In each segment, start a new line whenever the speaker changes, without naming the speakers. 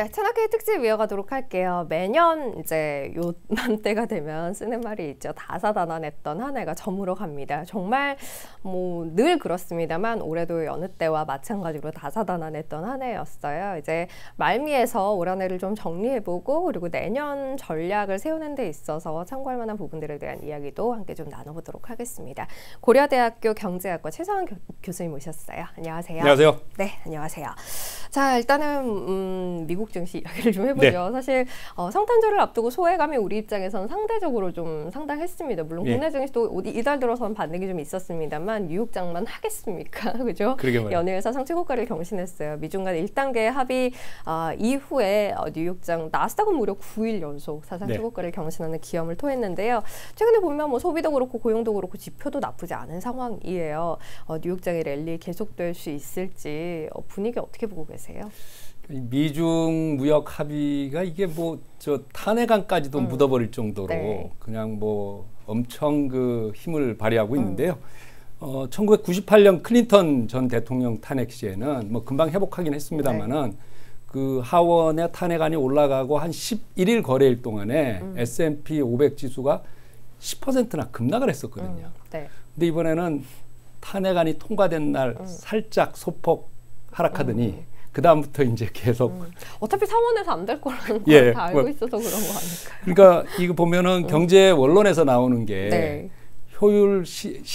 네, 채널K 특집 이어가도록 할게요. 매년 이제 요맘때가 되면 쓰는 말이 있죠. 다사다난했던 한 해가 저물어 갑니다. 정말 뭐 늘 그렇습니다만 올해도 여느 때와 마찬가지로 다사다난했던 한 해였어요. 이제 말미에서 올 한 해를 좀 정리해보고 그리고 내년 전략을 세우는 데 있어서 참고할 만한 부분들에 대한 이야기도 함께 좀 나눠보도록 하겠습니다. 고려대학교 경제학과 최성환 교수님 모셨어요. 안녕하세요.
안녕하세요.
네, 안녕하세요. 자, 일단은 미국 증시 이야기를 좀 해보죠. 네. 사실 성탄절을 앞두고 소외감이 우리 입장에서는 상대적으로 좀 상당했습니다. 물론 국내 증시도 이달 들어서는 반등이 좀 있었습니다만 뉴욕장만 하겠습니까? 그죠? 연일 사상 최고가를 경신했어요. 미중 간 1단계 합의 이후에 뉴욕장 나스닥은 무려 9일 연속 사상 최고가를 경신하는 기염을 토했는데요. 최근에 보면 뭐 소비도 그렇고 고용도 그렇고 지표도 나쁘지 않은 상황이에요. 뉴욕장의 랠리 계속될 수 있을지 분위기 어떻게 보고 계세요?
미중 무역 합의가 이게 뭐 저 탄핵안까지도 묻어버릴 정도로 그냥 뭐 엄청 그 힘을 발휘하고 있는데요. 1998년 클린턴 전 대통령 탄핵 시에는 뭐 금방 회복하긴 했습니다만은 그 하원의 탄핵안이 올라가고 한 11일 거래일 동안에 S&P 500 지수가 10%나 급락을 했었거든요. 근데 이번에는 탄핵안이 통과된 날 살짝 소폭 하락하더니 그 다음부터 이제 계속
어차피 상원에서 안 될 거라는 걸 다 알고 있어서 그런 거 아닐까요?
그러니까 이거 보면은 경제 원론에서 나오는 게 효율적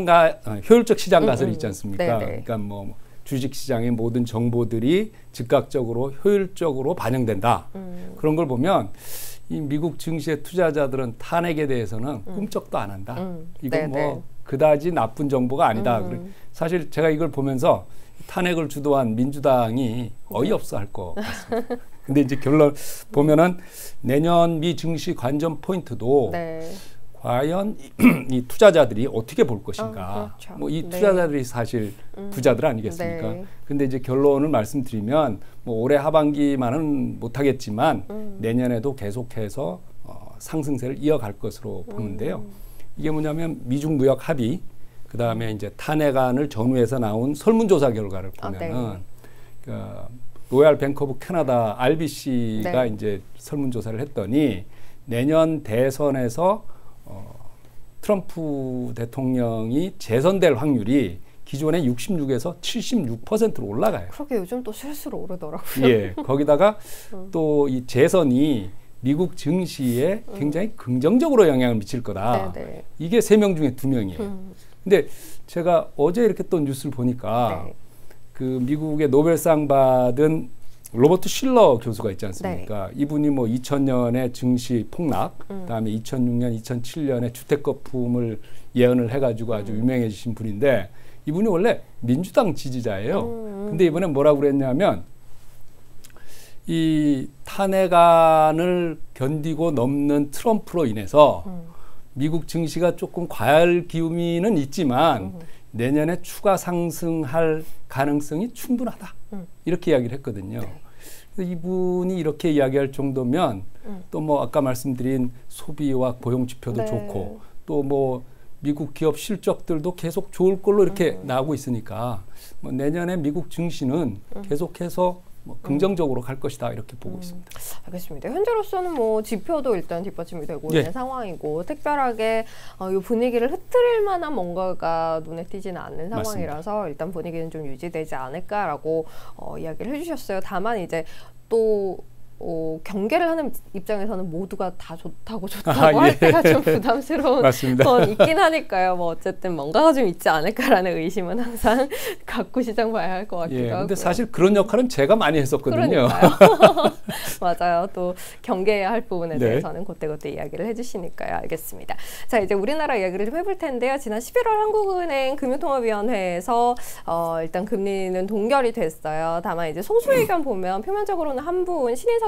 시장 가설이 있지 않습니까? 그러니까 뭐 주식 시장의 모든 정보들이 즉각적으로 효율적으로 반영된다. 그런 걸 보면 이 미국 증시의 투자자들은 탄핵에 대해서는 꿈쩍도 안 한다. 이건 뭐 그다지 나쁜 정보가 아니다. 사실 제가 이걸 보면서 탄핵을 주도한 민주당이 어이없어 할 것 같습니다. 근데 이제 결론 보면은 내년 미 증시 관전 포인트도 과연 이 투자자들이 어떻게 볼 것인가.
그렇죠.
뭐 이 투자자들이 사실 부자들 아니겠습니까? 근데 이제 결론을 말씀드리면 뭐 올해 하반기만은 못하겠지만 내년에도 계속해서 상승세를 이어갈 것으로 보는데요. 이게 뭐냐면 미중 무역 합의 그 다음에 이제 탄핵안을 전후해서 나온 설문조사 결과를 보면은 로얄 뱅크 오브 캐나다 RBC가 이제 설문조사를 했더니 내년 대선에서 트럼프 대통령이 재선될 확률이 기존의 66에서 76%로 올라가요.
그렇게 요즘 또 실수로 오르더라고요.
거기다가 또 이 재선이 미국 증시에 굉장히 긍정적으로 영향을 미칠 거다. 이게 3명 중에 2명이에요. 근데 제가 어제 이렇게 또 뉴스를 보니까 그 미국의 노벨상 받은 로버트 실러 교수가 있지 않습니까? 이분이 뭐 2000년에 증시 폭락, 그다음에 2006년, 2007년에 주택 거품을 예언을 해가지고 아주 유명해지신 분인데 이분이 원래 민주당 지지자예요. 근데 이번에 뭐라고 그랬냐면 이 탄핵안을 견디고 넘는 트럼프로 인해서 미국 증시가 조금 과열 기미는 있지만 내년에 추가 상승할 가능성이 충분하다. 이렇게 이야기를 했거든요. 그래서 이분이 이렇게 이야기할 정도면 또 뭐 아까 말씀드린 소비와 고용 지표도 좋고 또 뭐 미국 기업 실적들도 계속 좋을 걸로 이렇게 나오고 있으니까 뭐 내년에 미국 증시는 계속해서 뭐 긍정적으로 갈 것이다 이렇게 보고 있습니다.
알겠습니다. 현재로서는 뭐 지표도 일단 뒷받침이 되고 있는 상황이고 특별하게 이 분위기를 흐트릴 만한 뭔가가 눈에 띄지는 않는 상황이라서 맞습니다. 일단 분위기는 좀 유지되지 않을까라고 이야기를 해주셨어요. 다만 이제 또 경계를 하는 입장에서는 모두가 다 좋다고 할 때가 좀 부담스러운 건 있긴 하니까요. 뭐 어쨌든 뭔가가 좀 있지 않을까라는 의심은 항상 갖고 시장 봐야 할 것 같기도 하고요.
근데 사실 그런 역할은 제가 많이 했었거든요.
맞아요. 또 경계해야 할 부분에 대해서는 그때그때 이야기를 해주시니까요. 알겠습니다. 자, 이제 우리나라 이야기를 좀 해볼 텐데요. 지난 11월 한국은행 금융통화위원회에서 일단 금리는 동결이 됐어요. 다만 이제 소수 의견 보면 표면적으로는 한 분 신인석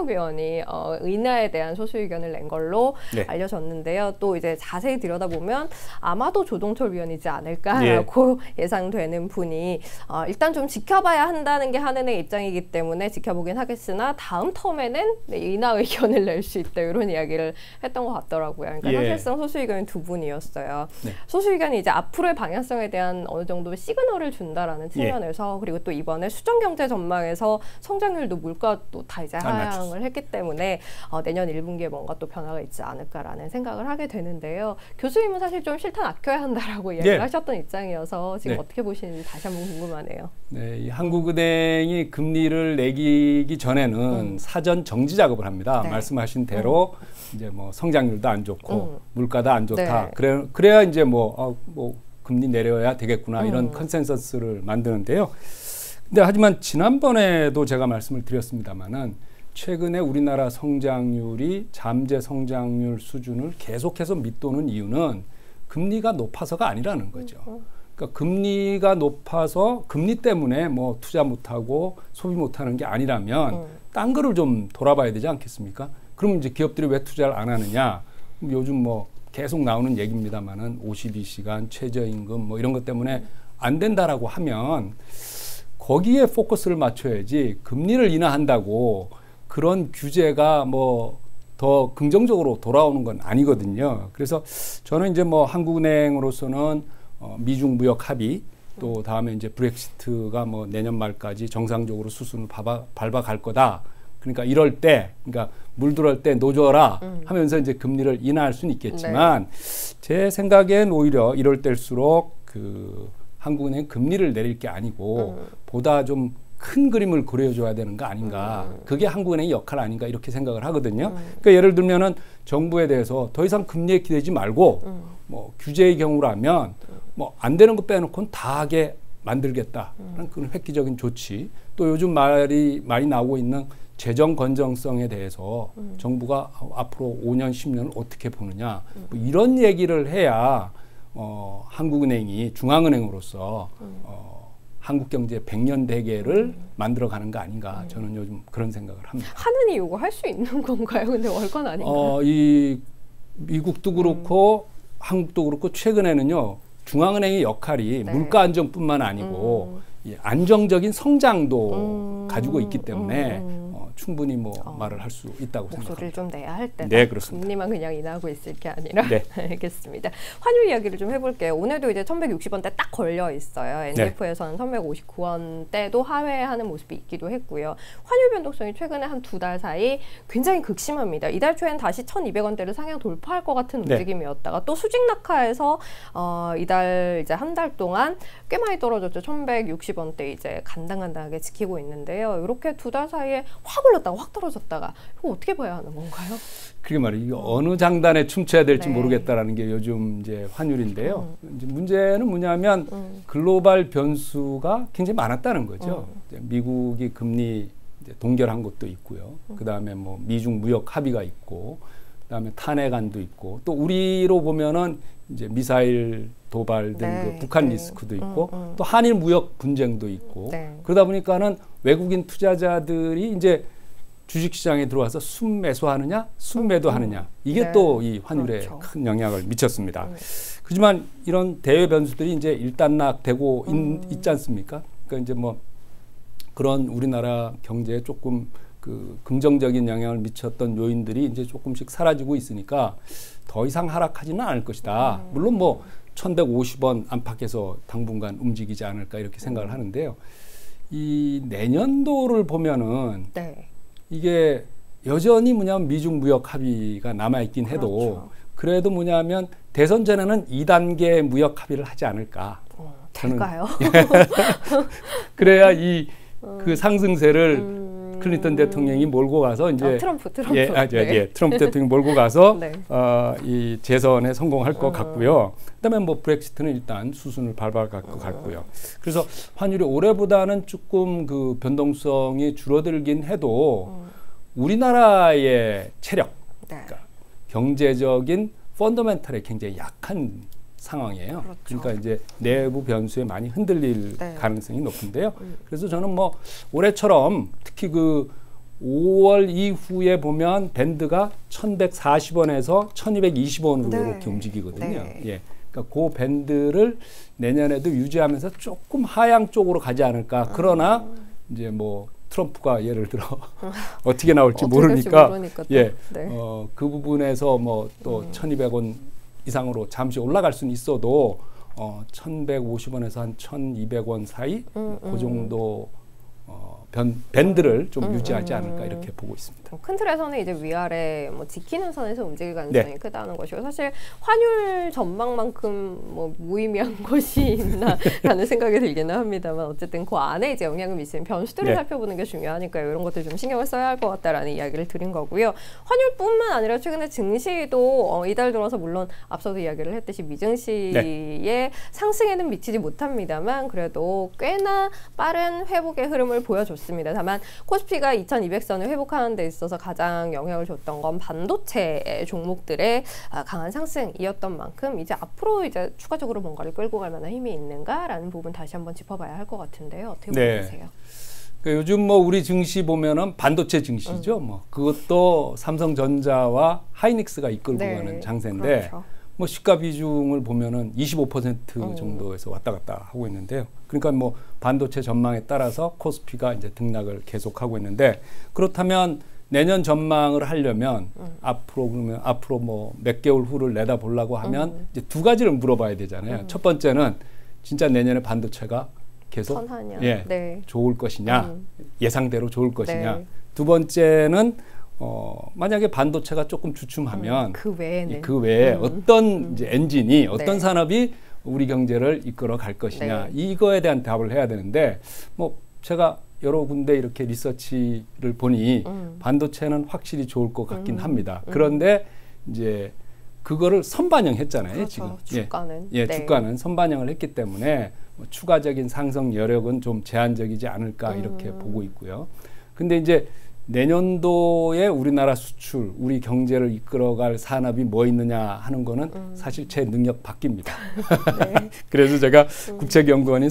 한준혁 의원이 인하에 대한 소수 의견을 낸 걸로
네.
알려졌는데요. 또 이제 자세히 들여다보면 아마도 조동철 위원이지 않을까라고 예상되는 분이 일단 좀 지켜봐야 한다는 게 한은의 입장이기 때문에 지켜보긴 하겠으나 다음 텀에는 인하 의견을 낼 수 있다 이런 이야기를 했던 것 같더라고요. 그러니까 사실상 소수 의견이 두 분이었어요. 네. 소수 의견이 이제 앞으로의 방향성에 대한 어느 정도 시그널을 준다라는 측면에서 그리고 또 이번에 수정 경제 전망에서 성장률도 물가도 다 이제 하향을 했기 때문에 내년 1분기에 뭔가 또 변화가 있지 않을까라는 생각을 하게 되는데요. 교수님은 사실 좀 실탄 아껴야 한다라고 이야기를 하셨던 입장이어서 지금 어떻게 보시는지 다시 한번 궁금하네요.
네, 이 한국은행이 금리를 내리기 전에는 사전 정지 작업을 합니다. 말씀하신 대로 이제 뭐 성장률도 안 좋고 물가도 안 좋다. 그래야 이제 뭐 금리 내려야 되겠구나 이런 컨센서스를 만드는데요. 근데 하지만 지난번에도 제가 말씀을 드렸습니다만은 최근에 우리나라 성장률이 잠재 성장률 수준을 계속해서 밑도는 이유는 금리가 높아서가 아니라는 거죠. 그러니까 금리가 높아서 금리 때문에 뭐 투자 못하고 소비 못하는 게 아니라면 딴 거를 좀 돌아봐야 되지 않겠습니까? 그러면 이제 기업들이 왜 투자를 안 하느냐? 요즘 뭐 계속 나오는 얘기입니다만은 52시간 최저임금 뭐 이런 것 때문에 안 된다라고 하면 거기에 포커스를 맞춰야지 금리를 인하한다고 그런 규제가 뭐 더 긍정적으로 돌아오는 건 아니거든요. 그래서 저는 이제 뭐 한국은행으로서는 미중 무역 합의 또 다음에 이제 브렉시트가 뭐 내년 말까지 정상적으로 수순을 밟아갈 거다. 그러니까 이럴 때, 그러니까 물 들어올 때 노져라 하면서 이제 금리를 인하할 수는 있겠지만 제 생각엔 오히려 이럴 때일수록 그 한국은행 금리를 내릴 게 아니고 보다 좀 큰 그림을 그려줘야 되는 거 아닌가. 그게 한국은행의 역할 아닌가 이렇게 생각을 하거든요. 그러니까 예를 들면은 정부에 대해서 더 이상 금리에 기대지 말고 뭐 규제의 경우라면 뭐 안 되는 거 빼놓고는 다 하게 만들겠다라는 그런 획기적인 조치. 또 요즘 말이 많이 나오고 있는 재정 건전성에 대해서 정부가 앞으로 5년, 10년을 어떻게 보느냐 뭐 이런 얘기를 해야 한국은행이 중앙은행으로서 한국 경제 100년 대계를 만들어가는 거 아닌가 저는 요즘 그런 생각을 합니다.
하느니 이거 할 수 있는 건가요? 근데 월권 아닌가요?
이 미국도 그렇고 한국도 그렇고 최근에는요 중앙은행의 역할이 물가 안정뿐만 아니고 이 안정적인 성장도 가지고 있기 때문에 충분히 뭐 말을 할 수 있다고 생각합니다.
목소리를 좀 내야 할 때다.
네, 그렇습니다.
금리만 그냥 인하하고 있을 게 아니라. 알겠습니다. 환율 이야기를 좀 해볼게요. 오늘도 이제 1160원대 딱 걸려 있어요. NDF에서는 1159원대도 하회하는 모습이 있기도 했고요. 환율 변동성이 최근에 한 2달 사이 굉장히 극심합니다. 이달 초엔 다시 1200원대를 상향 돌파할 것 같은 움직임이었다가 또 수직 낙하에서 이달 이제 한 달 동안 꽤 많이 떨어졌죠. 1160원대 이제 간당간당하게 지키고 있는데요. 이렇게 2달 사이에 확 올랐다가 확 떨어졌다가 이거 어떻게 봐야 하는 건가요?
그게 말이에요. 어느 장단에 춤춰야 될지 모르겠다라는 게 요즘 이제 환율인데요. 이제 문제는 뭐냐면 글로벌 변수가 굉장히 많았다는 거죠. 이제 미국이 금리 이제 동결한 것도 있고요. 그 다음에 뭐 미중 무역 합의가 있고, 그 다음에 탄핵안도 있고, 또 우리로 보면은 이제 미사일 도발 등 그 북한 리스크도 있고, 또 한일 무역 분쟁도 있고, 그러다 보니까는 외국인 투자자들이 이제 주식시장에 들어와서 순매수하느냐, 순매도하느냐, 이게 또 이 환율에 큰 영향을 미쳤습니다. 하지만 이런 대외 변수들이 이제 일단락되고 있지 않습니까? 그러니까 이제 뭐 그런 우리나라 경제에 조금 그 긍정적인 영향을 미쳤던 요인들이 이제 조금씩 사라지고 있으니까 더 이상 하락하지는 않을 것이다. 물론 뭐 1150원 안팎에서 당분간 움직이지 않을까 이렇게 생각을 하는데요. 이 내년도를 보면은 이게 여전히 뭐냐면 미중 무역 합의가 남아있긴 해도 그래도 뭐냐면 대선 전에는 2단계 무역 합의를 하지 않을까.
될까요?
그래야 이 그 상승세를 클린턴 대통령이 몰고 가서 이제
트럼프
트럼프 대통령이 몰고 가서 이 재선에 성공할 것 같고요. 그다음에 뭐 브렉시트는 일단 수순을 밟아갈 것 같고요. 그래서 환율이 올해보다는 조금 그 변동성이 줄어들긴 해도 우리나라의 체력, 그러니까 경제적인 펀더멘털에 굉장히 약한 상황이에요. 그러니까 이제 내부 변수에 많이 흔들릴 가능성이 높은데요. 그래서 저는 뭐 올해처럼 특히 그 5월 이후에 보면 밴드가 1,140원에서 1,220원으로
네.
이렇게 움직이거든요.
네.
예. 그러니까 그 밴드를 내년에도 유지하면서 조금 하향 쪽으로 가지 않을까. 그러나 이제 뭐 트럼프가 예를 들어 어떻게 나올지 모르니까 예, 네. 그 부분에서 뭐 또 1,200원 이상으로 잠시 올라갈 수는 있어도 1,150원에서 한 1,200원 사이 그 정도 밴드를 좀 유지하지 않을까 이렇게 보고 있습니다.
큰 틀에서는 이제 위아래 뭐 지키는 선에서 움직일 가능성이 네. 크다는 것이고 사실 환율 전망만큼 뭐 무의미한 것이 있나라는 생각이 들기는 합니다만 어쨌든 그 안에 이제 영향을 미치는 변수들을 네. 살펴보는 게 중요하니까요. 이런 것들 좀 신경을 써야 할 것 같다라는 이야기를 드린 거고요. 환율뿐만 아니라 최근에 증시도 이달 들어서 물론 앞서도 이야기를 했듯이 미증시의 네. 상승에는 미치지 못합니다만 그래도 꽤나 빠른 회복의 흐름을 보여줬습니다. 다만 코스피가 2200선을 회복하는 데 있어서 가장 영향을 줬던 건 반도체 종목들의 강한 상승이었던 만큼 이제 앞으로 이제 추가적으로 뭔가를 끌고 갈 만한 힘이 있는가라는 부분 다시 한번 짚어봐야 할 것 같은데요. 어떻게
네.
보세요?
그러니까 요즘 뭐 우리 증시 보면은 반도체 증시죠. 뭐 그것도 삼성전자와 하이닉스가 이끌고 네. 가는 장세인데 그렇죠. 뭐 시가 비중을 보면은 25% 정도에서 왔다 갔다 하고 있는데요. 그러니까 뭐 반도체 전망에 따라서 코스피가 이제 등락을 계속하고 있는데 그렇다면 내년 전망을 하려면 앞으로 뭐 몇 개월 후를 내다보려고 하면 이제 두 가지를 물어봐야 되잖아요. 첫 번째는 진짜 내년에 반도체가 계속 예, 네. 좋을 것이냐, 예상대로 좋을 것이냐. 네. 두 번째는 만약에 반도체가 조금 주춤하면 그 외에 어떤 이제 엔진이 어떤 네. 산업이 우리 경제를 이끌어 갈 것이냐 네. 이거에 대한 답을 해야 되는데 뭐 제가 여러 군데 이렇게 리서치를 보니 반도체는 확실히 좋을 것 같긴 합니다. 그런데 이제 그거를 선반영했잖아요. 그렇죠. 지금
주가는
네. 주가는 선반영을 했기 때문에 뭐 추가적인 상승 여력은 좀 제한적이지 않을까 이렇게 보고 있고요. 근데 이제 내년도에 우리나라 수출, 우리 경제를 이끌어갈 산업이 뭐 있느냐 하는 거는 사실 제 능력 밖입니다. 네. 그래서 제가 국책연구원인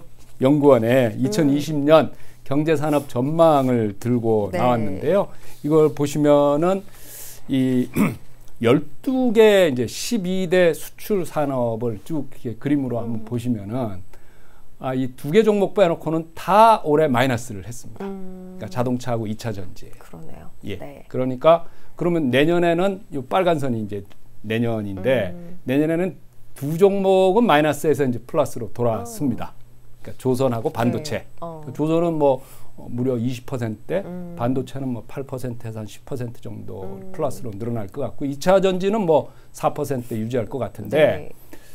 산업연구원에 2020년 경제산업 전망을 들고 네. 나왔는데요. 이걸 보시면은 이 12개 이제 12대 수출 산업을 쭉 이렇게 그림으로 한번 보시면은 이 두 개 종목 빼놓고는 다 올해 마이너스를 했습니다. 그러니까 자동차하고 2차 전지.
그러네요.
예.
네.
그러니까 그러면 내년에는 이 빨간 선이 이제 내년인데 내년에는 두 종목은 마이너스에서 이제 플러스로 돌아왔습니다. 그러니까 조선하고 반도체. 네. 조선은 뭐 무려 20%대, 반도체는 뭐 8%에서 한 10% 정도 플러스로 늘어날 것 같고 2차 전지는 뭐 4% 유지할 것 같은데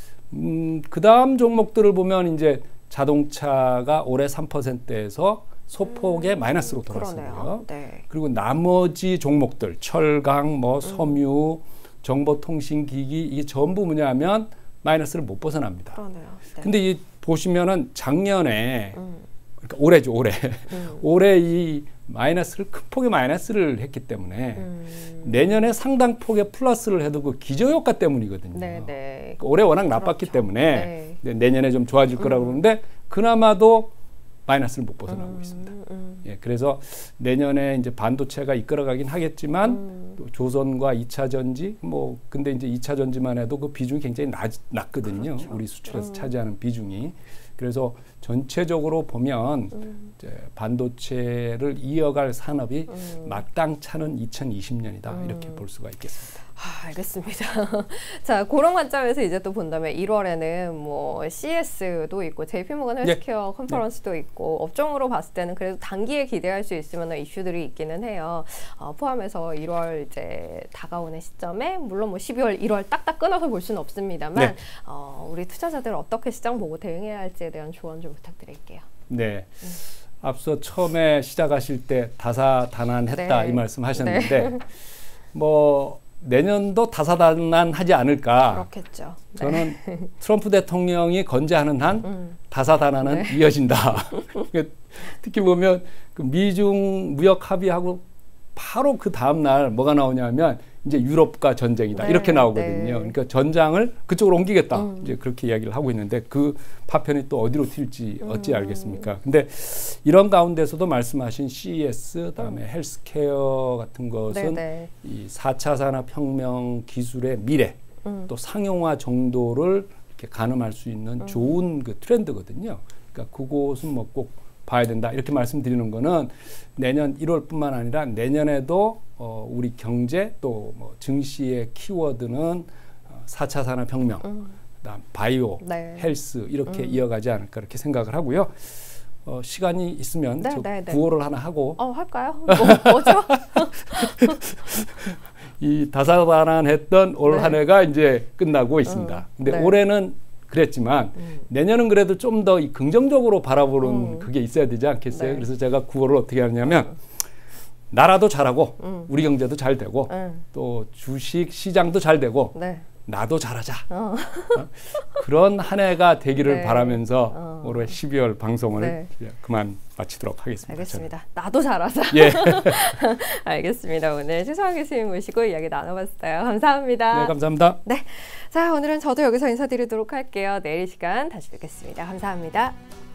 그 다음 종목들을 보면 이제 자동차가 올해 3%에서 소폭의 마이너스로 돌아왔어요. 네. 그리고 나머지 종목들 철강, 뭐 섬유, 정보통신기기 이게 전부 뭐냐면 마이너스를 못 벗어납니다. 그러네요. 네. 근데 이 보시면은 작년에 그러니까 올해죠, 올해. 올해 이 마이너스를 큰 폭의 마이너스를 했기 때문에 내년에 상당 폭의 플러스를 해도 그 기저효과 때문이거든요. 네, 네. 그러니까 올해 워낙 나빴기 그렇죠. 때문에 네. 내년에 좀 좋아질 거라고 그러는데 그나마도 마이너스를 못 벗어나고 있습니다. 예, 그래서 내년에 이제 반도체가 이끌어가긴 하겠지만 또 조선과 2차 전지 뭐 근데 이제 2차 전지만 해도 그 비중이 굉장히 낮거든요. 그렇죠. 우리 수출에서 차지하는 비중이. 그래서 전체적으로 보면 이제 반도체를 이어갈 산업이 마땅찮은 2020년이다 이렇게 볼 수가 있겠습니다.
알겠습니다. 자, 그런 관점에서 이제 또 본다면 1월에는 뭐 CS도 있고 JP모건 헬스케어 컨퍼런스도 있고 업종으로 봤을 때는 그래도 단기에 기대할 수 있을 만한 이슈들이 있기는 해요. 포함해서 1월 이제 다가오는 시점에 물론 뭐 12월, 1월 딱딱 끊어서 볼 수는 없습니다만 우리 투자자들 어떻게 시장 보고 대응해야 할지에 대한 조언 좀 부탁드릴게요.
네. 앞서 처음에 시작하실 때 다사다난했다 이 말씀하셨는데 뭐 내년도 다사다난하지 않을까.
그렇겠죠.
저는 트럼프 대통령이 건재하는 한 다사다난은 이어진다. 특히 보면 그 미중 무역 합의하고 바로 그 다음 날 뭐가 나오냐면 이제 유럽과 전쟁이다
네,
이렇게 나오거든요.
네.
그러니까 전장을 그쪽으로 옮기겠다 이제 그렇게 이야기를 하고 있는데 그 파편이 또 어디로 튈지 어찌 알겠습니까? 근데 이런 가운데서도 말씀하신 CES 그다음에 헬스케어 같은 것은
네.
이 4차 산업혁명 기술의 미래 또 상용화 정도를 이렇게 가늠할 수 있는 좋은 그 트렌드거든요. 그러니까 그곳은 뭐 꼭 봐야 된다 이렇게 말씀드리는 거는 내년 1월뿐만 아니라 내년에도 우리 경제 또 뭐 증시의 키워드는 4차 산업혁명, 그다음 바이오,
네.
헬스 이렇게 이어가지 않을까 이렇게 생각을 하고요. 시간이 있으면
네,
저
네, 네.
구호를 하나 하고
할까요? 뭐죠?
이 다사다난했던 올
네.
한 해가 이제 끝나고 있습니다. 근데
네.
올해는 그랬지만 내년은 그래도 좀 더 긍정적으로 바라보는 그게 있어야 되지 않겠어요?
네.
그래서 제가 구호를 어떻게 하냐면 나라도 잘하고 우리 경제도 잘 되고 또 주식 시장도 잘 되고
네.
나도 잘하자. 그런 한 해가 되기를
네.
바라면서 올해 12월 방송을
네.
그만 마치도록 하겠습니다.
알겠습니다. 나도 잘하자.
예.
알겠습니다. 오늘 최소한 교수님 모시고 이야기 나눠봤어요. 감사합니다.
네, 감사합니다.
네. 자, 오늘은 저도 여기서 인사드리도록 할게요. 내일 이 시간 다시 뵙겠습니다. 감사합니다.